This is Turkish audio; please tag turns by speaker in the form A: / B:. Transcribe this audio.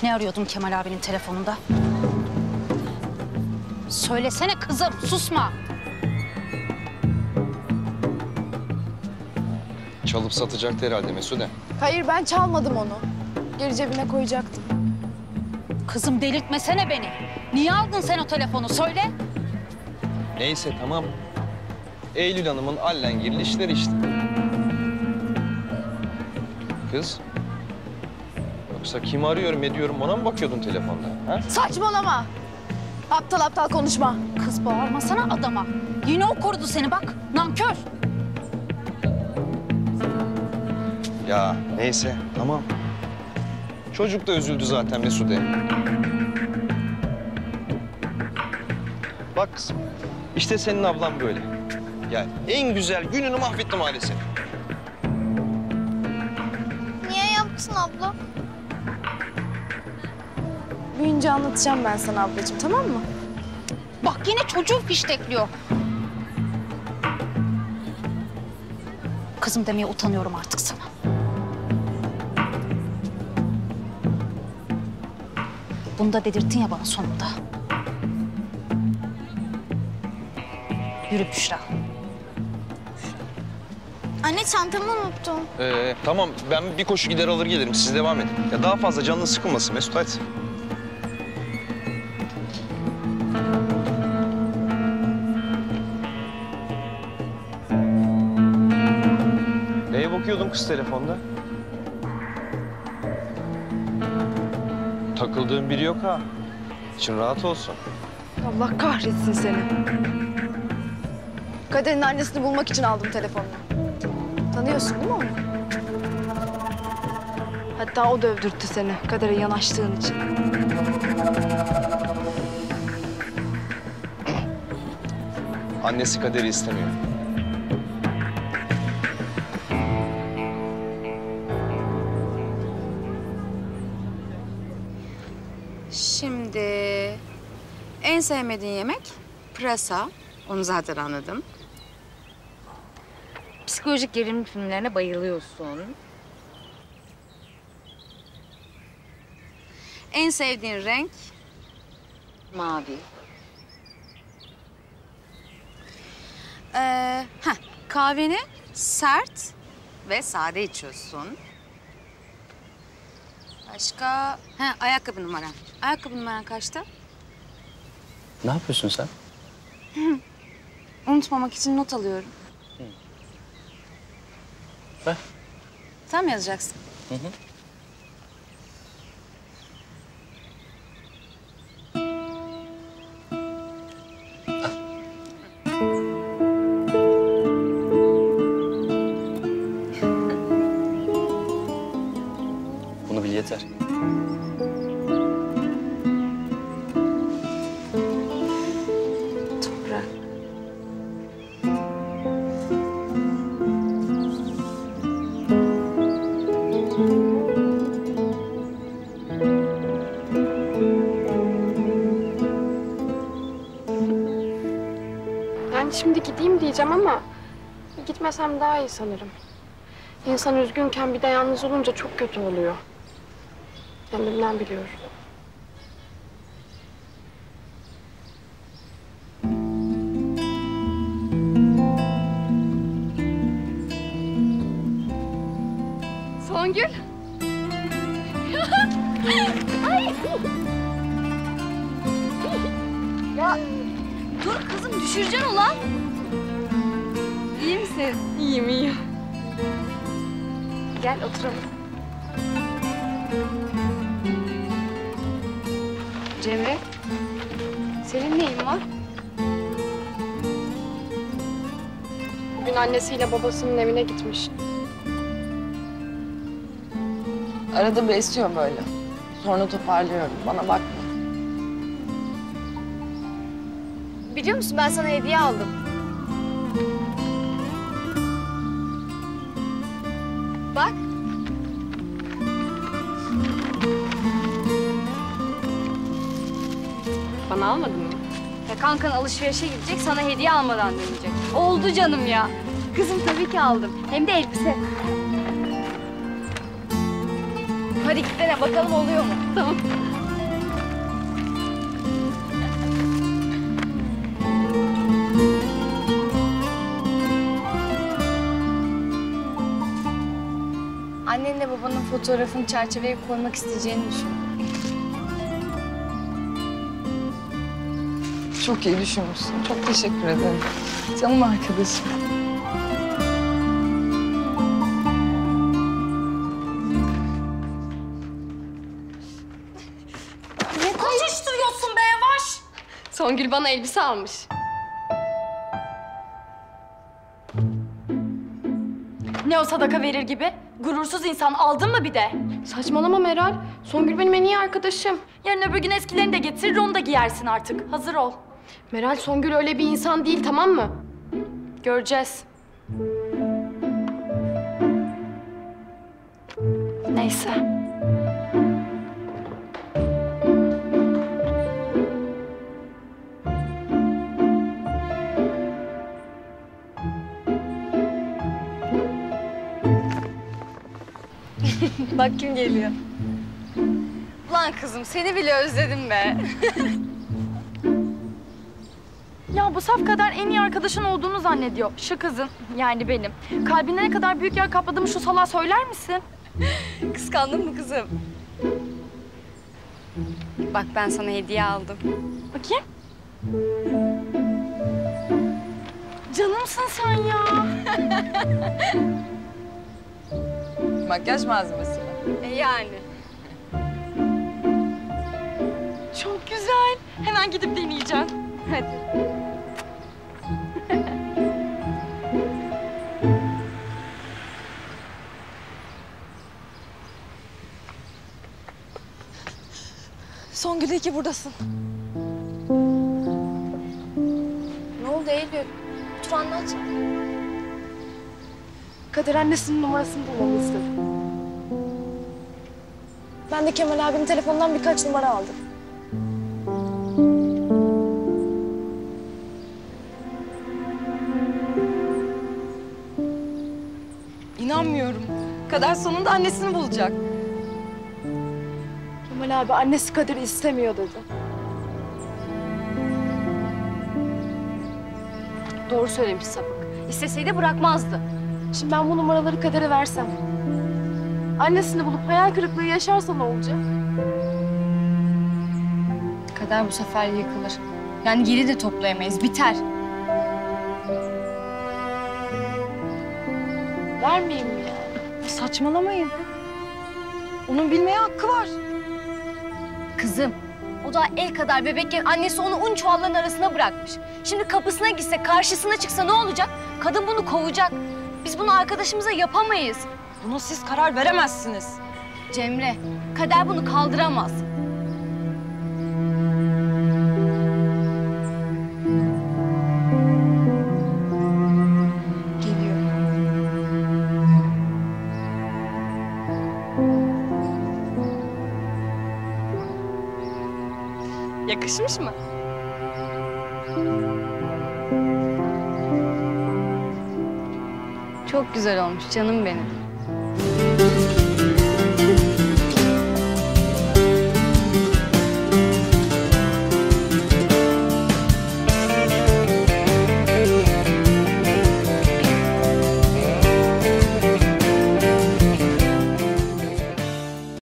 A: Ne arıyordun Kemal abinin telefonunda? Söylesene kızım, susma.
B: Çalıp satacaktı herhalde Mesude.
C: Hayır, ben çalmadım onu. Geri cebine koyacaktım.
A: Kızım delirtmesene beni. Niye aldın sen o telefonu? Söyle.
B: Neyse tamam. Eylül Hanım'ın allengirli işleri işte. Kız. Yoksa kimi arıyorum ediyorum ona mı bakıyordun telefonda? Ha?
C: Saçmalama! Aptal aptal konuşma.
A: Kız bağırmasana adama. Yine o korudu seni bak. Nankör.
B: Ya neyse tamam. Çocuk da üzüldü zaten Mesude. Bak kızım. İşte senin ablan böyle. Ya en güzel gününü mahvetti maalesef.
C: Niye yaptın abla? Büyünce anlatacağım ben sana ablacığım, tamam mı?
A: Bak yine çocuğu fiştekliyor. Kızım demeye utanıyorum artık sana. Bunu da dedirttin ya bana sonunda. Yürü Büşra.
C: Anne, çantamı unuttum.
B: Tamam ben bir koşu gider alır gelirim. Siz devam edin. Ya daha fazla canın sıkılmasın Mesut hadi. Neye bakıyordun kız telefonda? Takıldığın biri yok ha. İçin rahat olsun.
C: Allah kahretsin seni. Kader'in annesini bulmak için aldım telefonunu. Tanıyorsun değil mi onu? Hatta o dövdürttü seni Kader'e yanaştığın için.
B: Annesi Kader'i istemiyor.
D: Şimdi en sevmediğin yemek pırasa. Onu zaten anladım. Psikolojik gerilim filmlerine bayılıyorsun. En sevdiğin renk mavi. Kahveni sert ve sade içiyorsun. Başka? Ayakkabı numaran. Ayakkabı numaran kaçta?
E: Ne yapıyorsun sen?
D: Unutmamak için not alıyorum.
E: Ver.
D: Sen mi yazacaksın?
E: Hı hı. Bunu bil yeter.
D: Toprak.
F: Yani şimdi gideyim diyeceğim ama gitmesem daha iyi sanırım. İnsan üzgünken bir de yalnız olunca çok kötü oluyor. Kendimden biliyorum. Songül.
D: Ya dur kızım düşüreceksin ulan. İyi misin?
F: İyiyim, iyiyim. Gel oturalım. Cemre, senin neyin var? Bugün annesiyle babasının evine gitmiş.
G: Arada bir esiyor böyle. Sonra toparlıyorum. Bana bakma.
C: Biliyor musun, ben sana hediye aldım. Bak.
F: Bana almadın mı?
H: Ya kankan alışverişe gidecek, sana hediye almadan dönecek. Oldu canım ya. Kızım tabii ki aldım. Hem de elbise. Hadi gitsene bakalım oluyor mu?
F: Tamam.
H: Annenle babanın fotoğrafını çerçeveye koymak isteyeceğini düşün.
G: Çok iyi düşünmüşsün. Çok teşekkür ederim. Canım arkadaşım.
H: Ne koşuşturuyorsun be yavaş?
F: Songül bana elbise almış.
H: Ne o sadaka verir gibi? Gurursuz insan aldın mı bir de?
F: Saçmalama Meral. Songül benim en iyi arkadaşım.
H: Yarın öbür gün eskilerini de getirir onu da giyersin artık. Hazır ol.
F: Meral, Songül öyle bir insan değil, tamam mı?
H: Göreceğiz. Neyse.
D: Bak kim geliyor. Ulan kızım seni bile özledim be.
H: Ya bu saf kadar en iyi arkadaşın olduğunu zannediyor. Şu kızın, yani benim. Kalbinde ne kadar büyük yer kapladığımı şu salağa söyler misin?
D: Kıskandın mı kızım? Bak ben sana hediye aldım.
H: Bakayım. Canımsın sen ya.
G: Makyaj malzemesi mi?
D: Yani.
H: Çok güzel. Hemen gidip deneyeceğim.
D: Hadi.
C: Songül, iyi ki buradasın.
F: Ne oldu Eylül? Otur anlat. Kader annesinin numarasını bulmamı istedi. Ben de Kemal abinin telefonundan birkaç numara aldım.
G: İnanmıyorum. Kader sonunda annesini bulacak.
F: Kemal abi annesi Kader'i istemiyor dedi.
H: Doğru söylemiş sapık. İsteseydi bırakmazdı.
F: Şimdi ben bu numaraları Kader'e versem, annesini bulup hayal kırıklığı yaşarsa ne olacak?
D: Kader bu sefer yıkılır. Yani geri de toplayamayız. Biter.
F: Vermeyeyim mi yani?
G: Saçmalamayın. Onun bilmeye hakkı var.
H: Kızım, o da el kadar bebekken annesi onu un çuvallarının arasına bırakmış. Şimdi kapısına gitse, karşısına çıksa ne olacak? Kadın bunu kovacak. Biz bunu arkadaşımıza yapamayız.
G: Buna siz karar veremezsiniz.
H: Cemre, Kader bunu kaldıramaz.
G: Geliyor.
F: Yakışmış mı?
D: Çok güzel olmuş canım benim.